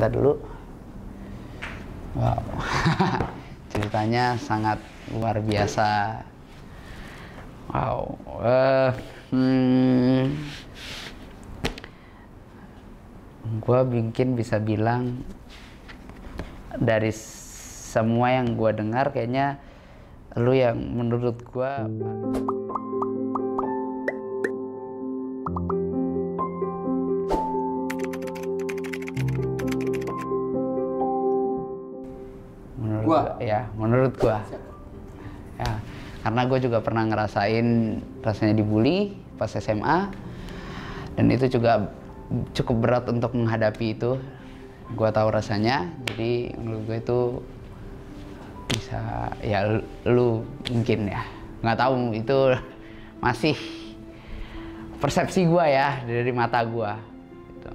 cinta dulu. Wow. Ceritanya sangat luar biasa. Wow. Gue mungkin bisa bilang dari semua yang gue dengar kayaknya lu yang menurut gue menurut gua ya, karena gue juga pernah ngerasain rasanya dibully pas SMA, dan itu juga cukup berat untuk menghadapi itu. Gue tahu rasanya, jadi menurut gue itu bisa ya, lu mungkin ya nggak tahu, itu masih persepsi gue ya dari mata gue gitu.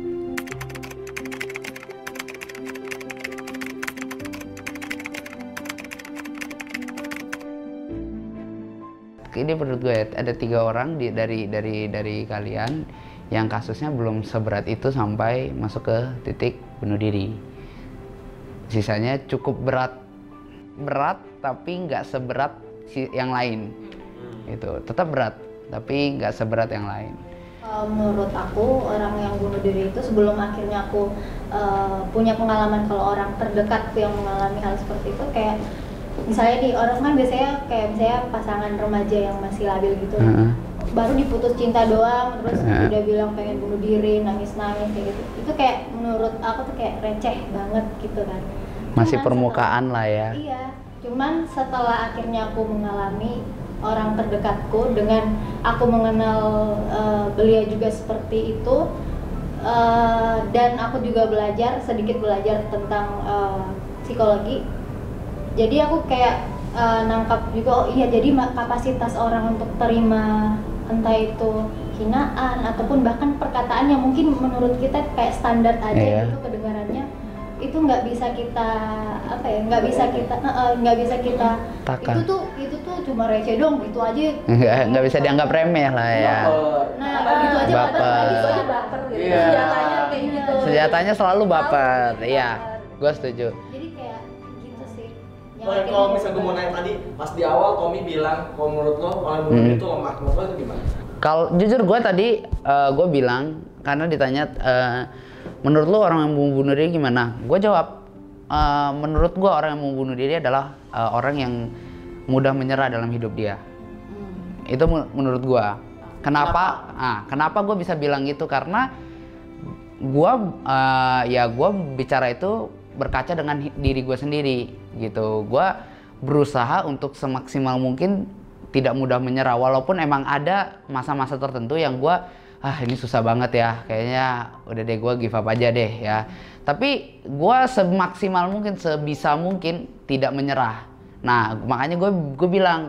Ini menurut gue ada 3 orang dari kalian yang kasusnya belum seberat itu sampai masuk ke titik bunuh diri. Sisanya cukup berat tapi nggak seberat yang lain. Itu tetap berat tapi nggak seberat yang lain. Menurut aku, orang yang bunuh diri itu sebelum akhirnya aku punya pengalaman kalau orang terdekatku yang mengalami hal seperti itu, kayak misalnya di orang kan biasanya kayak misalnya pasangan remaja yang masih labil gitu, baru diputus cinta doang terus udah bilang pengen bunuh diri, nangis-nangis kayak gitu. Itu kayak menurut aku tuh kayak receh banget gitu kan. Masih permukaan lah ya. Iya, cuman setelah akhirnya aku mengalami orang terdekatku, dengan aku mengenal beliau juga seperti itu, dan aku juga sedikit belajar tentang psikologi. Jadi aku kayak nangkap juga, oh iya, jadi kapasitas orang untuk terima entah itu hinaan ataupun bahkan perkataan yang mungkin menurut kita kayak standar aja gitu kedengarannya, itu nggak bisa kita nggak bisa kita Takan. itu tuh cuma receh dong, itu aja nggak bisa dianggap remeh lah ya. Nah itu aja baper gitu. Senjatanya kayak gitu. Senjatanya selalu baper. Iya, gue setuju. Jadi kayak gitu sih. Kalau misalnya gue mau nanya tadi, pas di awal Tommy bilang kalau menurut lo orang bunuh diri itu lemah, menurut lo itu gimana? Kalau jujur gue tadi gue bilang karena ditanya menurut lo orang yang mau bunuh diri gimana? Gue jawab menurut gue orang yang mau bunuh diri adalah orang yang mudah menyerah dalam hidup dia. Itu menurut gue. Kenapa? Kenapa gue bisa bilang gitu? Karena gue gue bicara itu berkaca dengan diri gue sendiri gitu. Gue berusaha untuk semaksimal mungkin tidak mudah menyerah, walaupun emang ada masa-masa tertentu yang gue ini susah banget ya, kayaknya udah deh gue give up aja deh ya. Tapi gue semaksimal mungkin, sebisa mungkin tidak menyerah. Nah makanya gue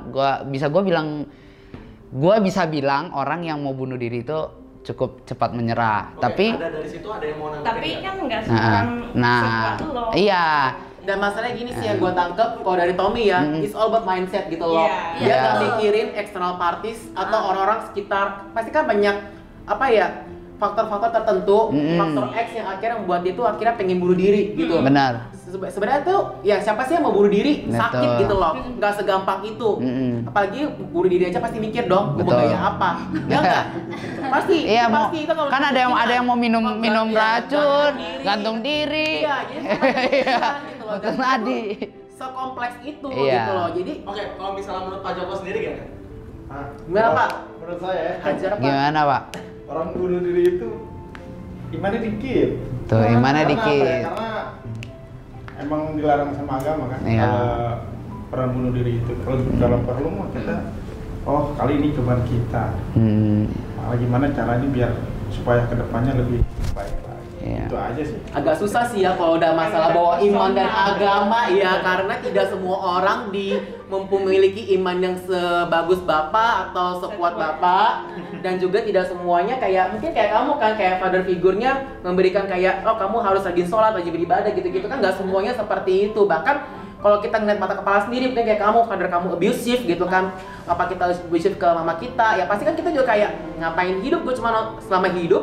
bisa bilang orang yang mau bunuh diri itu cukup cepat menyerah. Tapi ada dari situ ada yang mau nanggepin. Tapi kan nggak sesuatu loh. Iya. Dan masalahnya gini sih yang gue tangkep kalau dari Tommy ya, it's all about mindset gitu loh. Dia nggak mikirin external parties atau orang-orang sekitar. Pasti kan banyak faktor-faktor tertentu, faktor X yang akhirnya membuat dia tuh akhirnya pengen bunuh diri gitu. Benar. Sebenarnya tuh ya siapa sih yang mau bunuh diri? Sakit Betul. gitu loh, nggak segampang itu. Apalagi bunuh diri aja pasti mikir dong, mau gaya apa? Ya nggak? Pasti. Iya, pasti itu kan ada yang mau minum racun, gantung diri. Iya, jadi gitu loh. Putus nadi. Sekompleks itu Iya. gitu loh. Jadi Oke, kalau misalnya menurut Pak Joko sendiri gimana? gimana Pak? Menurut saya Hajar Pak. Gimana Pak? orang bunuh diri itu imannya dikit. Tuh, imannya Karena apa ya? dikit. Karena emang dilarang sama agama kan. Iya. Kalau orang bunuh diri itu kalau dalam perlu mah kita, oh kali ini cobaan kita. Malah gimana caranya biar supaya kedepannya lebih baik lagi. Iya. Itu aja sih. Agak susah sih ya kalau udah masalah bawa iman dan agama ya, karena tidak semua orang memiliki iman yang sebagus Bapak atau sekuat Bapak, dan juga tidak semuanya kayak mungkin kayak kamu kan, kayak father figurnya memberikan kayak oh kamu harus rajin sholat, rajin beribadah gitu-gitu kan, nggak semuanya seperti itu. Bahkan kalau kita ngeliat mata kepala sendiri, mungkin kayak kamu, father kamu abusive gitu kan, apa kita abusive ke mama kita, ya pasti kan kita juga kayak ngapain hidup gue cuma selama hidup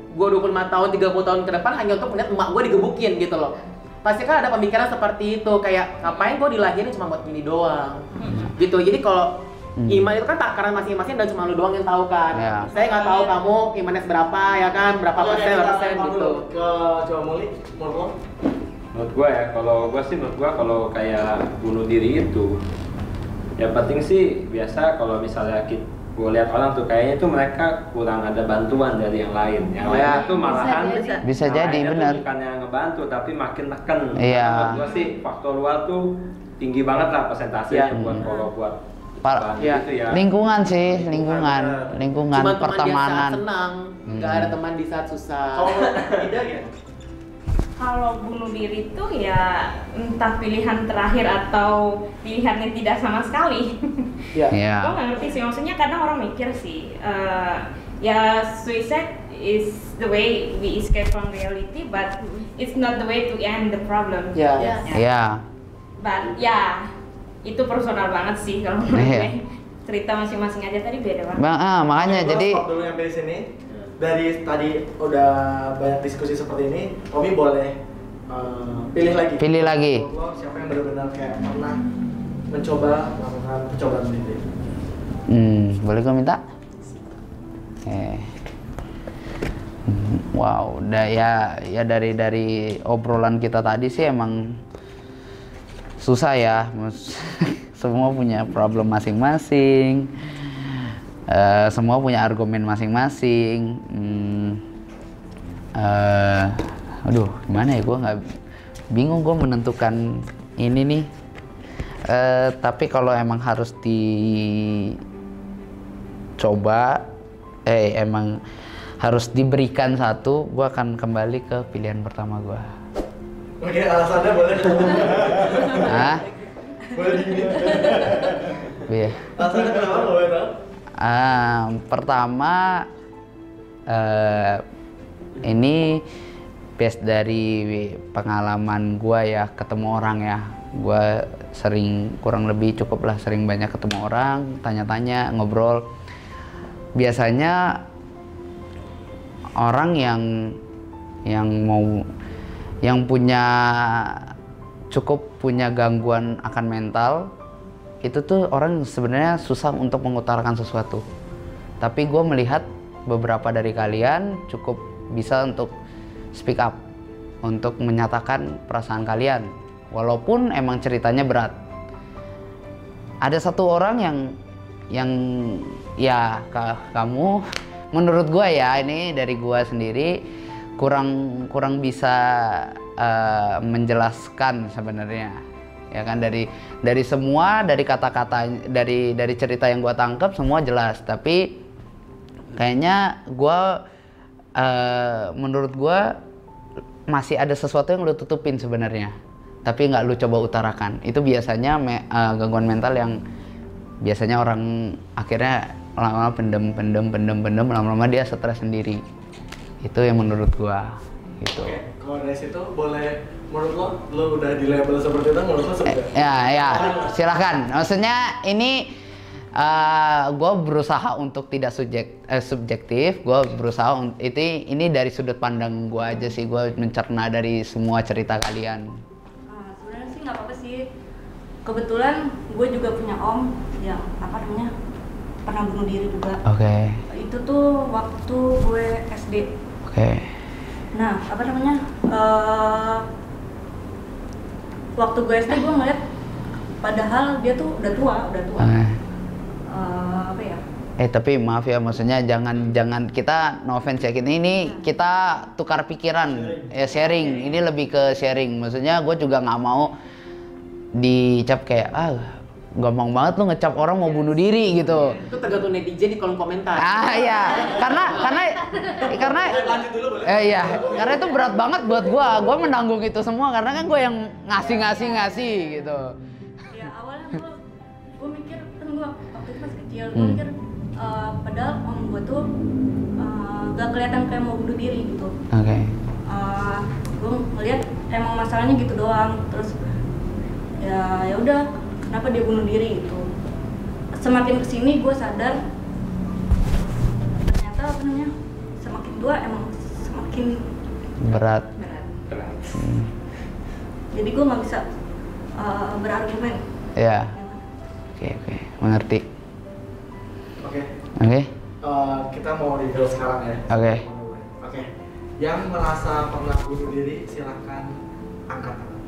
gue 25 tahun, 30 tahun ke depan hanya untuk melihat emak gue digebukin gitu loh. Pasti kan ada pemikiran seperti itu, kayak ngapain gue dilahirin cuma buat gini doang gitu. Jadi kalau iman itu kan takaran masing-masing dan cuma lu doang yang tahu kan. Saya nggak tahu kamu imannya seberapa ya kan, berapa persen gitu. Ke Coba Muli, menurut lo? Menurut gua ya, menurut gua kalau kayak bunuh diri itu yang penting sih biasa kalau misalnya gua lihat orang tuh kayaknya tuh mereka kurang ada bantuan dari yang lain. Yang lain tuh malahan bisa jadi benar. Bukannya ngebantu tapi makin neken. Iya. Menurut gua sih faktor luar tuh tinggi banget lah persentasenya buat gitu ya. Lingkungan sih, lingkungan Cuma pertemanan. teman di saat senang, nggak ada teman di saat susah. Kalau tidak ya? Kalau bunuh diri itu ya entah pilihan terakhir atau pilihan yang tidak sama sekali. Iya. Gue nggak ngerti sih, maksudnya kadang orang mikir sih, ya suicide is the way we escape from reality, but it's not the way to end the problem. Iya. But ya itu personal banget sih kalau menurut gue. Cerita masing-masing aja tadi beda banget. Makanya Oke, jadi stop dulu sampai di sini. Dari tadi udah banyak diskusi seperti ini, Tommy boleh pilih lagi. Menurut lo siapa yang benar-benar kayak pernah mencoba melakukan percobaan sendiri? Boleh gue minta? Wow, udah ya dari obrolan kita tadi sih emang susah ya. Semua punya problem masing-masing. Semua punya argumen masing-masing. Aduh, gimana ya, gue nggak bingung gue menentukan ini nih. Tapi kalau emang harus dicoba, emang harus diberikan satu, gue akan kembali ke pilihan pertama gue. Oke, alasannya boleh. Hah? Boleh digini. Iya. Alasannya kenapa boleh tahu? Pertama, ini based dari pengalaman gue ya, ketemu orang ya. Gue sering, kurang lebih cukup lah, sering banyak ketemu orang, tanya-tanya, ngobrol. Biasanya orang yang punya gangguan akan mental, itu tuh orang sebenarnya susah untuk mengutarakan sesuatu. Tapi gue melihat beberapa dari kalian cukup bisa untuk speak up, untuk menyatakan perasaan kalian, walaupun emang ceritanya berat. Ada satu orang yang ya kamu, menurut gue ya, ini dari gue sendiri kurang bisa menjelaskan sebenarnya. Ya kan, dari semua, dari kata-kata, dari cerita yang gue tangkap semua jelas, tapi kayaknya menurut gue masih ada sesuatu yang lu tutupin sebenarnya, tapi nggak lu coba utarakan. Itu biasanya gangguan mental yang biasanya orang akhirnya lama-lama pendem, lama-lama dia stres sendiri. Itu yang menurut gue gitu. Oke, kalau dari situ boleh, menurut lo udah di label seperti itu, menurut lo sudah? Ya, silakan. Maksudnya ini gue berusaha untuk tidak subjektif. Gue berusaha ini dari sudut pandang gue aja sih. Gue mencerna dari semua cerita kalian. Sebenarnya sih nggak apa-apa sih. Kebetulan gue juga punya om yang pernah bunuh diri juga. Oke. Itu tuh waktu gue SD. Oke. Nah, waktu gue SD gue ngeliat, padahal dia tuh udah tua. Tapi maaf ya, maksudnya jangan kita, no offense ya, ini kita tukar pikiran, sharing. Ini lebih ke sharing. Maksudnya gue juga nggak mau dicap kayak gampang banget lu ngecap orang mau bunuh diri gitu. Itu tergantung netizen di kolom komentar. Iya, karena karena itu berat banget buat gua menanggung itu semua, karena kan gua yang ngasih gitu. Ya awalnya gue mikir, kan gue waktu itu masih kecil, gue mikir padahal om gue tuh gak kelihatan kayak mau bunuh diri gitu. Oke. Gue ngeliat emang masalahnya gitu doang, terus ya udah, kenapa dia bunuh diri gitu. Semakin kesini gue sadar ternyata semakin tua emang makin berat. Jadi gue nggak bisa berargumen. Ya. Oke, mengerti. Oke. Kita mau review sekarang ya. Oke. Yang merasa pernah bunuh diri silahkan angkat tangan.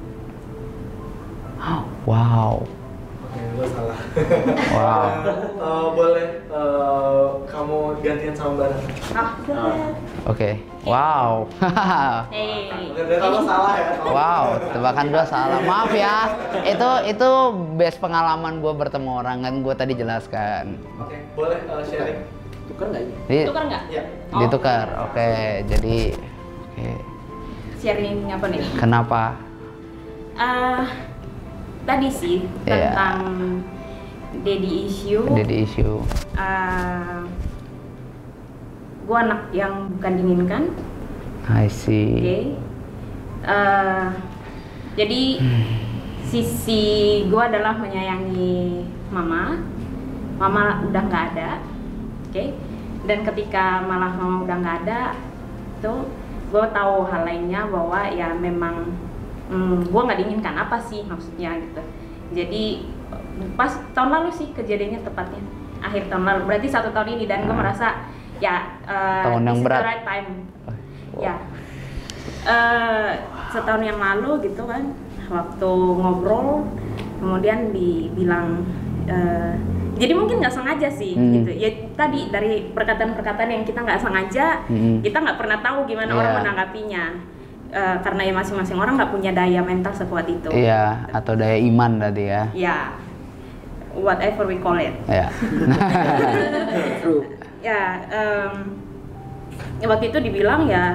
Wow. Oke, lo salah. Wow. Boleh kamu gantian sama bareng. Oke. Wow. Kalau salah ya. Wow, tebakan gua salah. Maaf ya. Itu best pengalaman gua bertemu orang kan gua tadi jelaskan. Oke, boleh sharing. Tukar nggak ini? Tukar nggak? Iya. Ditukar. Oke, jadi Sharing apa nih? Kenapa? Tadi sih tentang daddy issue. Gue anak yang bukan diinginkan. I see. Oke. Jadi sisi gue adalah menyayangi mama. Mama udah nggak ada. Oke. Dan ketika malah mama udah nggak ada, tuh gue tahu hal lainnya bahwa ya memang gue nggak diinginkan apa sih maksudnya gitu. Jadi pas tahun lalu sih kejadiannya tepatnya akhir tahun lalu, berarti 1 tahun ini, dan gue merasa ya tahun yang berat. The right time. Ya setahun yang lalu gitu kan, waktu ngobrol kemudian dibilang jadi mungkin nggak sengaja sih gitu ya, tadi dari perkataan-perkataan yang kita nggak sengaja, kita nggak pernah tahu gimana orang menanggapinya. Karena ya masing-masing orang nggak punya daya mental sekuat itu. Iya, atau daya iman tadi ya. Ya, whatever we call it. Ya. True. Ya, waktu itu dibilang ya,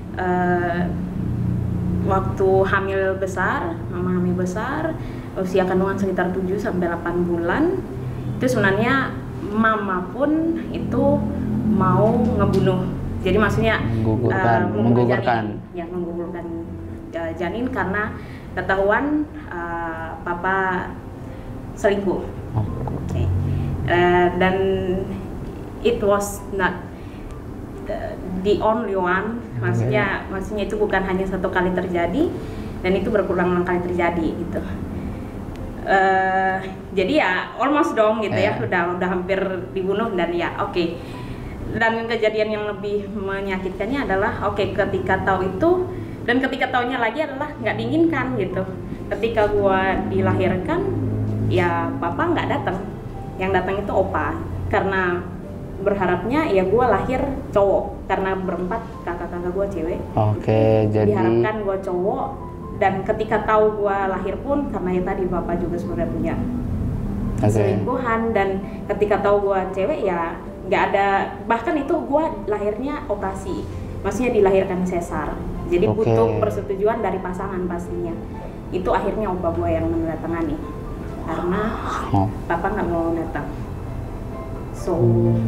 waktu hamil besar, mama hamil besar, usia kandungan sekitar 7-8 bulan, itu sebenarnya mama pun itu mau ngebunuh. Jadi maksudnya menggugurkan janin karena ketahuan papa selingkuh. Okay. Dan it was not the only one. Maksudnya itu bukan hanya 1 kali terjadi, dan itu berulang-ulang kali terjadi gitu. Jadi ya almost dong gitu ya, udah hampir dibunuh, dan ya oke. Dan kejadian yang lebih menyakitkannya adalah ketika tahu itu, dan ketika taunya lagi adalah nggak diinginkan gitu. Ketika gua dilahirkan ya papa nggak datang, yang datang itu opa, karena berharapnya ya gua lahir cowok, karena berempat kakak-kakak gua cewek. Jadi diharapkan gua cowok, dan ketika tahu gua lahir pun karena ya tadi bapak juga sebenarnya punya selingkuhan, dan ketika tahu gua cewek ya nggak ada, bahkan itu gue lahirnya operasi, maksudnya dilahirkan sesar, jadi butuh persetujuan dari pasangan pastinya. Itu akhirnya opa gue yang menandatangani karena papa nggak mau datang. So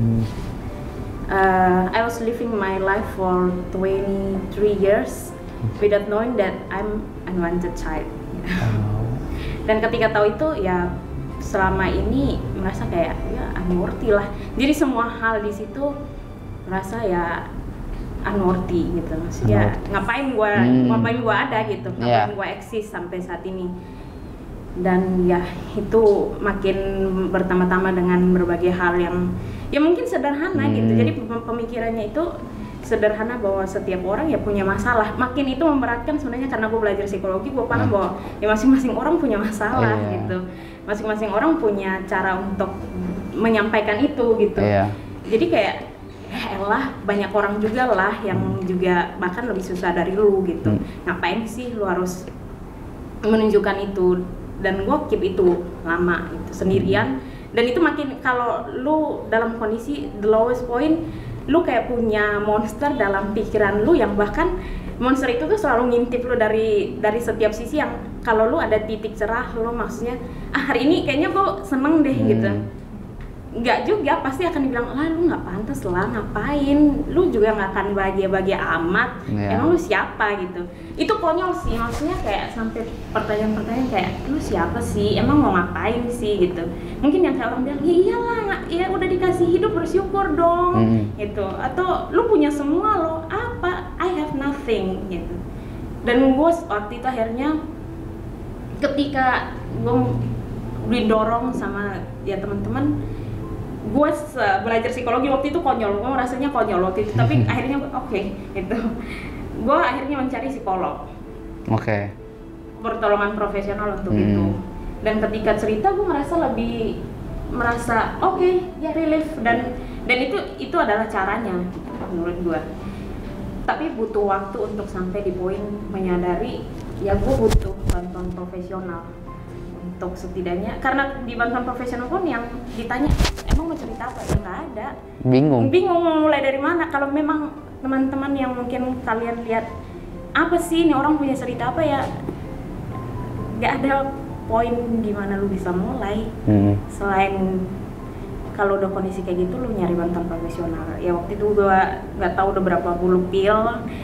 I was living my life for 23 years without knowing that I'm unwanted child. Dan ketika tahu itu ya selama ini merasa kayak ya unworthy lah. Jadi semua hal di situ merasa ya unworthy gitu. Maksudnya ngapain gua ada gitu, ngapain gua eksis sampai saat ini. Dan ya itu makin bertambah-tambah dengan berbagai hal yang ya mungkin sederhana gitu. Jadi pemikirannya itu sederhana bahwa setiap orang ya punya masalah. Makin itu memberatkan sebenarnya, karena gue belajar psikologi, gue paham bahwa ya masing-masing orang punya masalah gitu. Masing-masing orang punya cara untuk menyampaikan itu gitu. Jadi kayak elah banyak orang juga lah yang juga bahkan lebih susah dari lu gitu. Ngapain sih lu harus menunjukkan itu? Dan gue keep itu lama gitu, sendirian. Dan itu makin kalau lu dalam kondisi the lowest point, lu kayak punya monster dalam pikiran lu yang bahkan monster itu tuh selalu ngintip lu dari setiap sisi, yang kalau lu ada titik cerah lu maksudnya hari ini kayaknya gue seneng deh gitu. Enggak juga, pasti akan dibilang lah lu nggak pantas lah, ngapain lu juga nggak akan bahagia amat, emang lu siapa gitu. Itu konyol sih, maksudnya kayak sampai pertanyaan-pertanyaan kayak lu siapa sih, emang mau ngapain sih gitu. Mungkin yang kayak orang bilang ya iyalah, ya udah dikasih hidup bersyukur dong gitu, atau lu punya semua lo apa, I have nothing gitu. Dan gue waktu itu akhirnya ketika gue didorong sama ya teman-teman, gue belajar psikologi waktu itu konyol, gue rasanya konyol waktu itu, tapi akhirnya oke, gitu. Gue akhirnya mencari psikolog. Oke. Pertolongan profesional untuk itu. Dan ketika cerita gue merasa oke, ya relief, dan itu adalah caranya menurut gue. Tapi butuh waktu untuk sampai di poin menyadari ya gue butuh bantuan profesional untuk setidaknya, karena di bantuan profesional pun yang ditanya emang mau cerita apa ya nggak ada, bingung mau mulai dari mana. Kalau memang teman-teman yang mungkin kalian lihat apa sih ini orang punya cerita apa ya, nggak ada poin gimana lu bisa mulai selain kalau udah kondisi kayak gitu lu nyari bantuan profesional. Ya waktu itu gua nggak tahu udah berapa puluh pil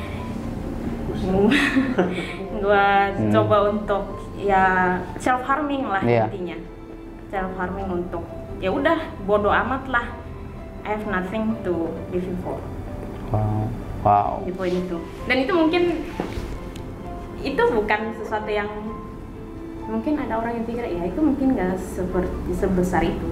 gua coba untuk ya self harming lah intinya, self harming untuk ya udah bodo amat lah, I have nothing to live for. Wow. Di poin itu, dan itu mungkin itu bukan sesuatu yang mungkin ada orang yang pikir ya itu mungkin nggak seperti sebesar itu.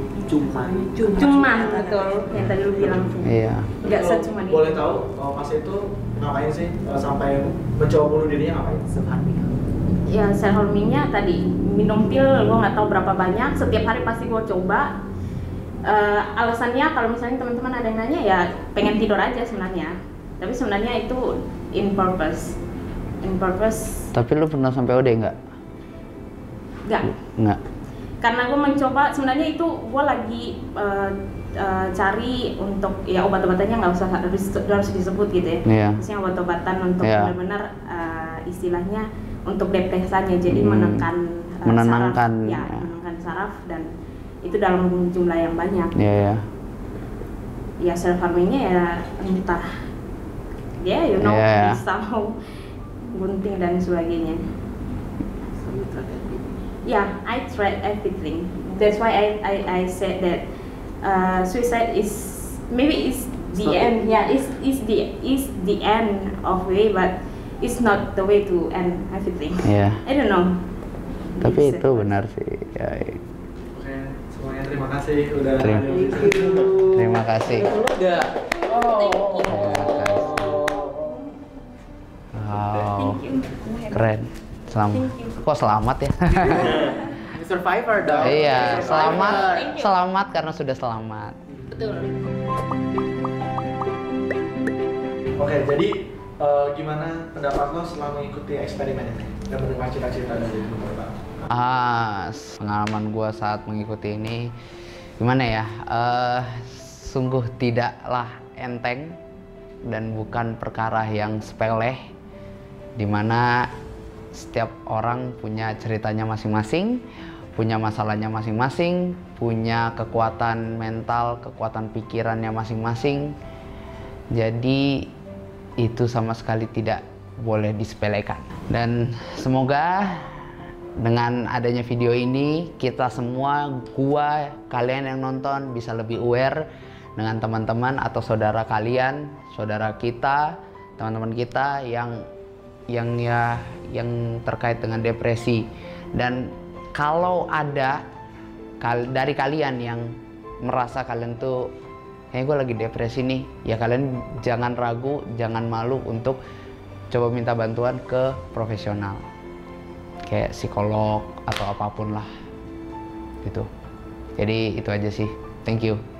Cuman betul yang tadi lu bilang sih. Iya. Nggak secuma itu. Boleh tahu pas itu ngapain sih sampai mencoba bunuh dirinya, ngapain? Ya self harmingnya tadi minum pil, gue nggak tahu berapa banyak, setiap hari pasti gue coba. Alasannya kalau misalnya teman-teman ada yang nanya ya pengen tidur aja sebenarnya, tapi sebenarnya itu in purpose. Tapi lu pernah sampai OD nggak? Nggak. Karena gue mencoba, sebenarnya itu gue lagi cari untuk ya obat-obatannya nggak usah harus disebut gitu ya. Maksudnya obat-obatan untuk benar-benar istilahnya untuk depresannya, jadi menenangkan saraf dan itu dalam jumlah yang banyak. Ya self harmingnya ya entah pisau, gunting dan sebagainya. Yeah, I tried everything. That's why I said that suicide is maybe is the end. Yeah, is the end of way, but it's not the way to end everything. I don't know. Tapi itu benar sih. Oke, semuanya terima kasih udah Terima kasih. Wow. Keren. Kok selamat ya? Survivor dong. Iya, selamat karena sudah selamat. Betul. Oke, jadi gimana pendapat lo setelah mengikuti eksperimen ini dan mendengar cerita-cerita dari teman-teman? Pengalaman gue saat mengikuti ini gimana ya? Sungguh tidaklah enteng dan bukan perkara yang sepele, dimana setiap orang punya ceritanya masing-masing, punya masalahnya masing-masing, punya kekuatan mental, kekuatan pikirannya masing-masing. Jadi itu sama sekali tidak boleh disepelekan. Dan semoga dengan adanya video ini kita semua, gua, kalian yang nonton bisa lebih aware dengan teman-teman atau saudara kalian, saudara kita, teman-teman kita yang terkait dengan depresi. Dan kalau ada dari kalian yang merasa kalian tuh gue lagi depresi nih, ya kalian jangan ragu, jangan malu untuk coba minta bantuan ke profesional kayak psikolog atau apapun lah gitu. Jadi itu aja sih, thank you.